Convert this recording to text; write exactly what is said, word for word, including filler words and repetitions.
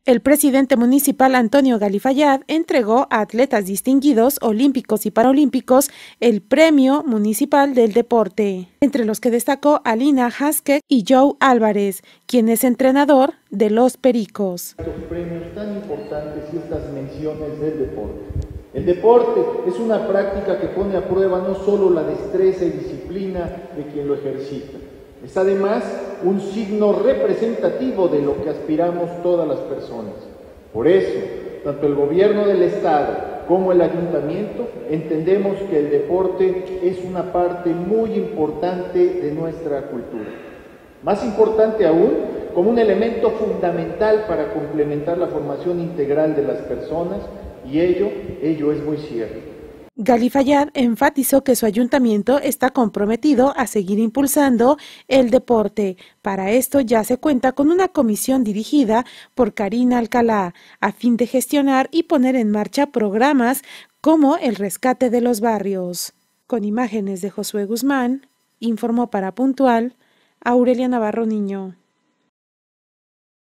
El presidente municipal Antonio Galifayad entregó a atletas distinguidos olímpicos y paralímpicos el Premio Municipal del Deporte, entre los que destacó Alina Haskell y Joe Álvarez, quien es entrenador de los Pericos. Estos premios tan importantes y estas menciones del deporte. El deporte es una práctica que pone a prueba no solo la destreza y disciplina de quien lo ejercita, es además un signo representativo de lo que aspiramos todas las personas. Por eso, tanto el gobierno del estado como el ayuntamiento entendemos que el deporte es una parte muy importante de nuestra cultura. Más importante aún, como un elemento fundamental para complementar la formación integral de las personas, y ello, ello es muy cierto. Galifayad enfatizó que su ayuntamiento está comprometido a seguir impulsando el deporte. Para esto ya se cuenta con una comisión dirigida por Karina Alcalá, a fin de gestionar y poner en marcha programas como el rescate de los barrios. Con imágenes de Josué Guzmán, informó para Puntual Aurelia Navarro Niño.